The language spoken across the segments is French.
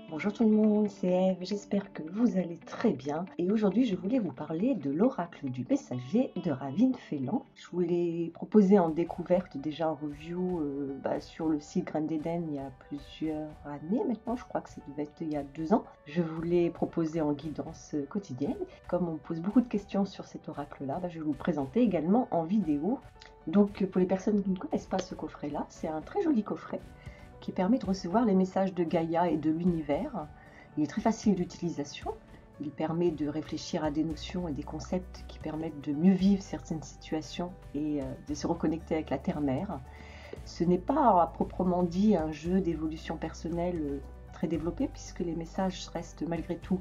Bonjour tout le monde, c'est Eve, j'espère que vous allez très bien. Et aujourd'hui, je voulais vous parler de l'oracle du messager de Ravin Faisan. Je vous l'ai proposé en découverte déjà en review sur le site Graines d'Eden il y a plusieurs années maintenant, je crois que ça devait être il y a 2 ans. Je vous l'ai proposé en guidance quotidienne. Comme on me pose beaucoup de questions sur cet oracle-là, je vais vous le présenter également en vidéo. Donc pour les personnes qui ne connaissent pas ce coffret-là, c'est un très joli coffret qui permet de recevoir les messages de Gaïa et de l'univers. Il est très facile d'utilisation. Il permet de réfléchir à des notions et des concepts qui permettent de mieux vivre certaines situations et de se reconnecter avec la Terre-Mère. Ce n'est pas à proprement dit un jeu d'évolution personnelle très développé, puisque les messages restent malgré tout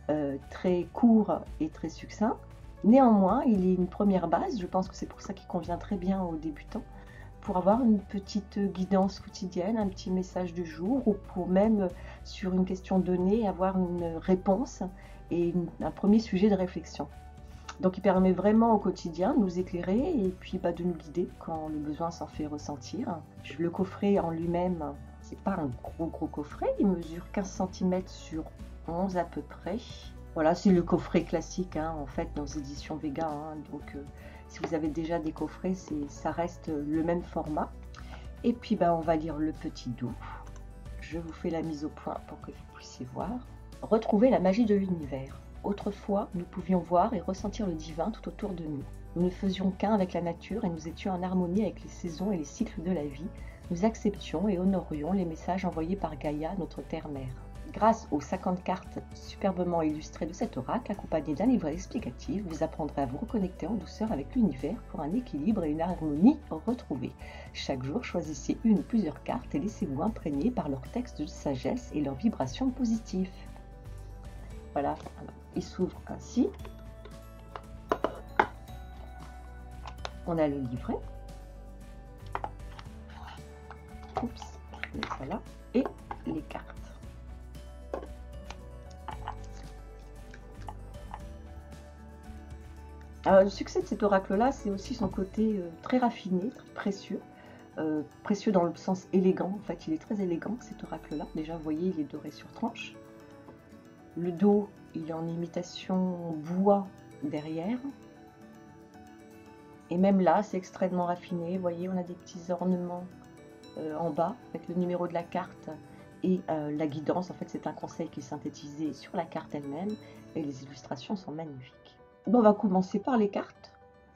très courts et très succincts. Néanmoins, il est une première base. Je pense que c'est pour ça qu'il convient très bien aux débutants, pour avoir une petite guidance quotidienne, un petit message du jour, ou pour même, sur une question donnée, avoir une réponse et un premier sujet de réflexion. Donc il permet vraiment au quotidien de nous éclairer et puis de nous guider quand le besoin s'en fait ressentir. Le coffret en lui-même, c'est pas un gros coffret, il mesure 15 cm sur 11 à peu près. Voilà, c'est le coffret classique en fait dans les éditions Vega, donc si vous avez déjà des coffrets, ça reste le même format. Et puis on va lire le petit dos. Je vous fais la mise au point pour que vous puissiez voir. Retrouver la magie de l'univers. Autrefois, nous pouvions voir et ressentir le divin tout autour de nous. Nous ne faisions qu'un avec la nature et nous étions en harmonie avec les saisons et les cycles de la vie. Nous acceptions et honorions les messages envoyés par Gaïa, notre terre-mère. Grâce aux 50 cartes superbement illustrées de cet oracle, accompagnées d'un livret explicatif, vous apprendrez à vous reconnecter en douceur avec l'univers pour un équilibre et une harmonie retrouvée. Chaque jour, choisissez une ou plusieurs cartes et laissez-vous imprégner par leur texte de sagesse et leurs vibrations positives. Voilà, il s'ouvre ainsi. On a le livret. Oups, voilà. Et les cartes. Alors, le succès de cet oracle-là, c'est aussi son côté très raffiné, très précieux. Précieux dans le sens élégant, en fait, il est très élégant cet oracle-là. Déjà, vous voyez, il est doré sur tranche. Le dos, il est en imitation bois derrière. Et même là, c'est extrêmement raffiné. Vous voyez, on a des petits ornements en bas avec le numéro de la carte et la guidance. En fait, c'est un conseil qui est synthétisé sur la carte elle-même. Et les illustrations sont magnifiques. Bon, on va commencer par les cartes.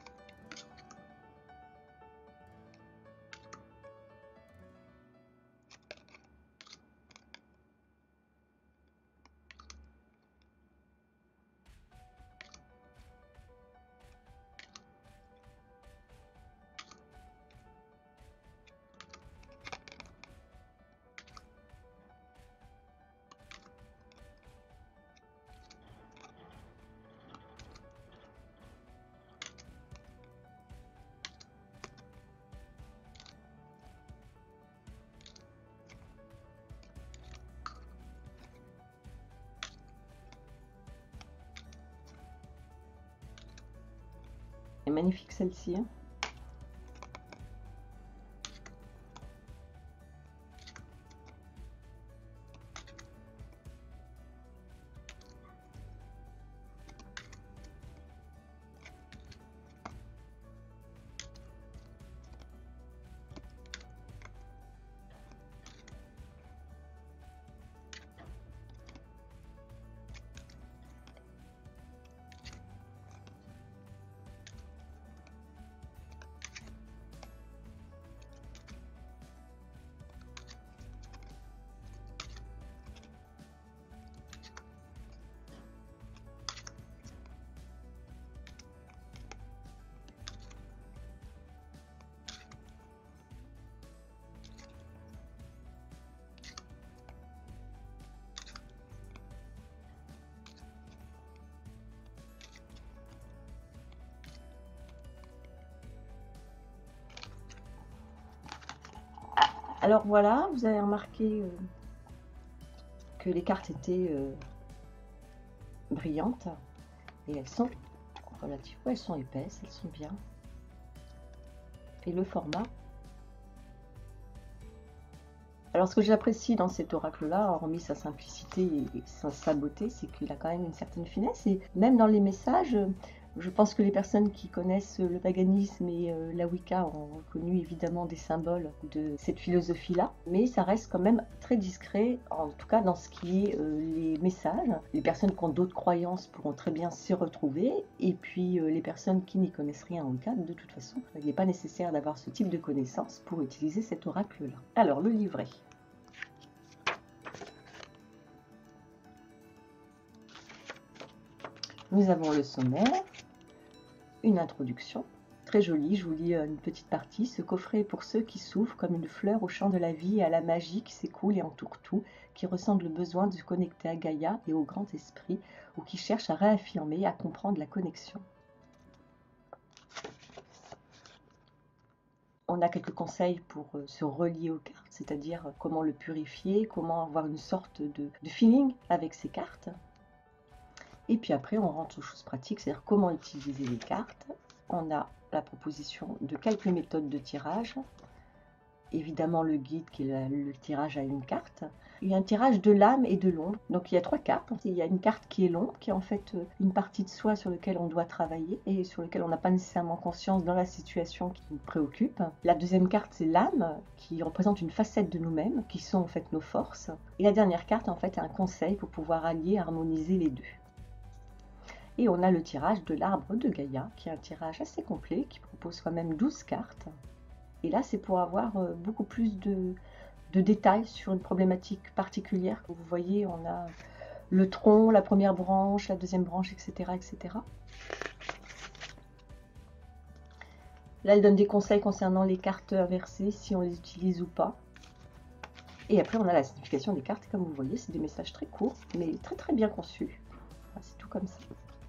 Elle est magnifique celle-ci. Alors voilà, vous avez remarqué que les cartes étaient brillantes et elles sont relativement, elles sont épaisses, elles sont bien. Et le format Alors ce que j'apprécie dans cet oracle-là, hormis sa simplicité et sa beauté, c'est qu'il a quand même une certaine finesse. Et même dans les messages, je pense que les personnes qui connaissent le paganisme et la Wicca ont connu évidemment des symboles de cette philosophie-là, mais ça reste quand même très discret, en tout cas dans ce qui est les messages. Les personnes qui ont d'autres croyances pourront très bien s'y retrouver, et puis les personnes qui n'y connaissent rien en Wicca, de toute façon, il n'est pas nécessaire d'avoir ce type de connaissances pour utiliser cet oracle-là. Alors, le livret. Nous avons le sommaire, une introduction, très jolie, je vous lis une petite partie. Ce coffret est pour ceux qui s'ouvrent comme une fleur au champ de la vie et à la magie qui s'écoule et entoure tout, qui ressentent le besoin de se connecter à Gaïa et au grand esprit, ou qui cherchent à réaffirmer, à comprendre la connexion. On a quelques conseils pour se relier aux cartes, c'est-à-dire comment le purifier, comment avoir une sorte de feeling avec ces cartes. Et puis après, on rentre aux choses pratiques, c'est-à-dire comment utiliser les cartes. On a la proposition de quelques méthodes de tirage. Évidemment, le guide qui est le tirage à une carte. Il y a un tirage de l'âme et de l'ombre. Donc il y a 3 cartes. Il y a une carte qui est l'ombre, qui est en fait une partie de soi sur laquelle on doit travailler et sur laquelle on n'a pas nécessairement conscience dans la situation qui nous préoccupe. La deuxième carte, c'est l'âme, qui représente une facette de nous-mêmes, qui sont en fait nos forces. Et la dernière carte, en fait, est un conseil pour pouvoir allier, harmoniser les deux. Et on a le tirage de l'arbre de Gaïa, qui est un tirage assez complet, qui propose quand même 12 cartes. Et là, c'est pour avoir beaucoup plus de détails sur une problématique particulière. Vous voyez, on a le tronc, la première branche, la deuxième branche, etc. etc. Là, elle donne des conseils concernant les cartes inversées, si on les utilise ou pas. Et après, on a la signification des cartes. Comme vous voyez, c'est des messages très courts, mais très très bien conçus. Enfin, c'est tout comme ça.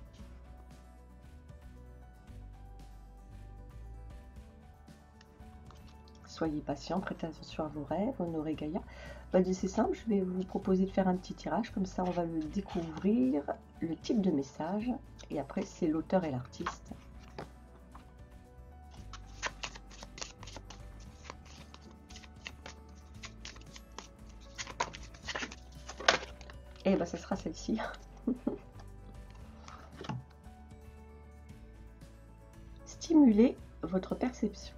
Soyez patient, prêtez attention à vos rêves, honorez Gaïa. C'est simple, je vais vous proposer de faire un petit tirage, comme ça on va le découvrir, le type de message, et après c'est l'auteur et l'artiste. Et ça sera celle-ci. Stimulez votre perception.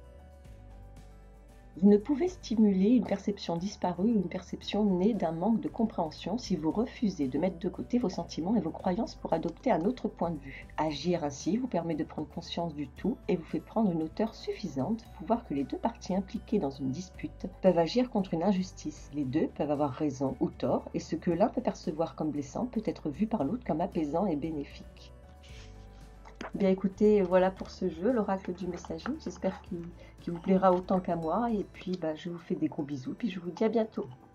Vous ne pouvez stimuler une perception disparue ou une perception née d'un manque de compréhension si vous refusez de mettre de côté vos sentiments et vos croyances pour adopter un autre point de vue. Agir ainsi vous permet de prendre conscience du tout et vous fait prendre une hauteur suffisante pour voir que les deux parties impliquées dans une dispute peuvent agir contre une injustice. Les deux peuvent avoir raison ou tort et ce que l'un peut percevoir comme blessant peut être vu par l'autre comme apaisant et bénéfique. Bien écoutez, voilà pour ce jeu, l'oracle du messager. J'espère qu'il vous plaira autant qu'à moi. Et puis je vous fais des gros bisous. Puis je vous dis à bientôt.